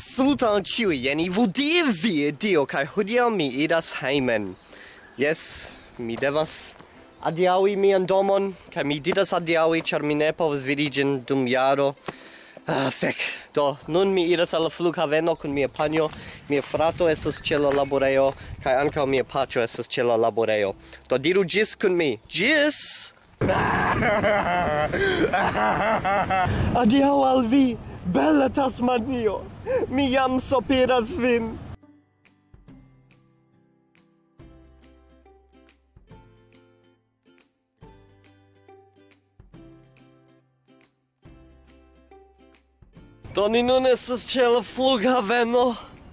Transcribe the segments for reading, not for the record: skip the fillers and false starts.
Saluton ĉiuj, jen Evildea Dio kaj hodiaŭ mi iras hejmen. Jes, mi devas adiaŭi mian domon kaj mi diras adiaŭi, ĉar mi ne povas vidi ĝin dum jaro. Fek. Do, nun mi iras al la flughaveno kun mia panjo. Mia frato estas ĉe la laborejo kaj ankaŭ mia paĉjo estas ĉe la laborejo. Do diru ĝis kun mi. Ĝis! Adiaŭ al vi, bella Tasmanio. Mi jam sopiras vin. Do ni nun estas ĉe la flughaveno.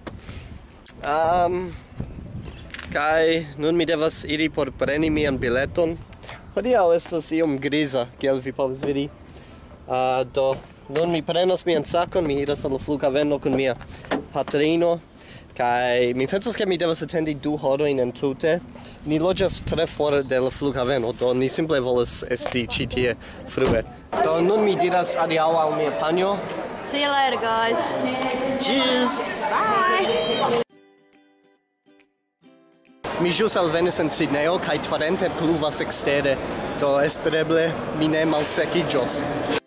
Kaj nun mi devas iri por preni mian bileton. Hodiaŭ estas iom griza, kiel vi povas vidi. Do nun mi prenas mian sakon, mi iras al la flughaveno kun mia patrino. Kaj mi pensas ke mi devas atendi 2 horojn entute. Ni loĝas tre for de la flughaveno, do ni simple volas esti ĉi tie frue. Do nun mi diras adiaŭ al mia panjo. See you later, guys. Cheers! Bye! Mi ĵus alvenis en Sidnejo kaj torente pluvas ekstere, do espereble mi ne malsekiĝos.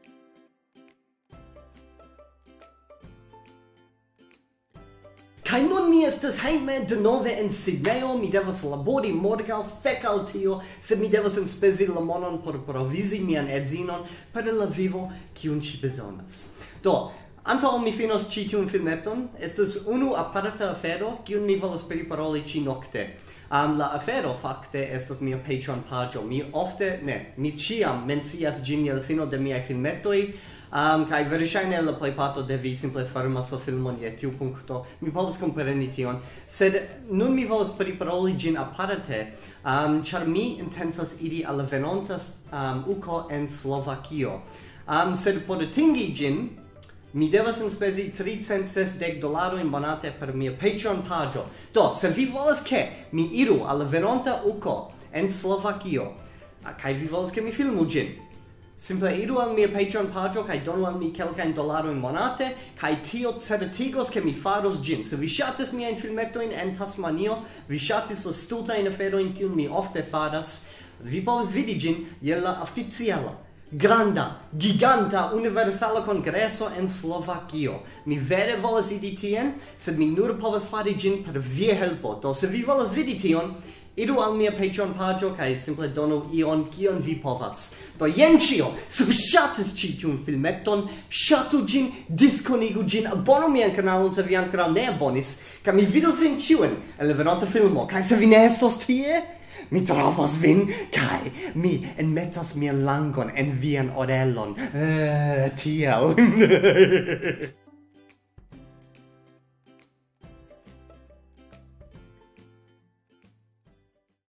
Kaj nun mi estas hejme denove en Sidnejo, mi devas labori morgaŭ, fek al tio, sed mi devas enspezi la monon por provizi mian edzinon per la vivo kiun ŝi bezonas. Do, antaŭ mi finos ĉi tiun filmeton, estas unu aparta afero, kiun mi volas priparoli ĉi-nokte. La afero fakte estas mia Patreon-paĝo. Mi ĉiam mencias ĝin je la fino de miaj filmetoj, kaj verŝajne la plejparto de vi simple fermas la filmon je tiu punkto. Mi povas kompreni tion, sed nun mi volas priparoli ĝin aparte, ĉar mi intencas iri al la venonta uko en Slovakio. Sed por atingi ĝin, mi devas enspezi $360 monate per mia Patreon-paĝo. Do, se vi volas ke mi iru al la venonta uko en Slovakio, kaj vi volas ke mi filmu ĝin, simple iru al mia Patreon-paĝo kaj donu al mi kelkajn dolarojn monate, kaj tio certigos ke mi faros ĝin. Se vi ŝatas miajn filmetojn en Tasmanio, vi ŝatis la stultajn aferojn kiujn mi ofte faras, vi povas vidi ĝin je la oficiala granda, giganta, universala kongreso en Slovakio. Mi vere volas iri tien, sed mi nur povas fari ĝin per via helpo. Do, se vi volas vidi tion, iru al mia Patreon-paĝo kaj simple donu ion kion vi povas. Do, jen ĉio. Se vi ŝatas ĉi tiun filmeton, ŝatu ĝin, diskonigu ĝin, abonu mian kanalon se vi ankoraŭ ne abonis, kaj mi vidos vin ĉiujn en la venonta filmo. Kaj se vi ne estos tie, mi trovos vin, kaj mi enmetas mian langon en vian orelon. Tiel.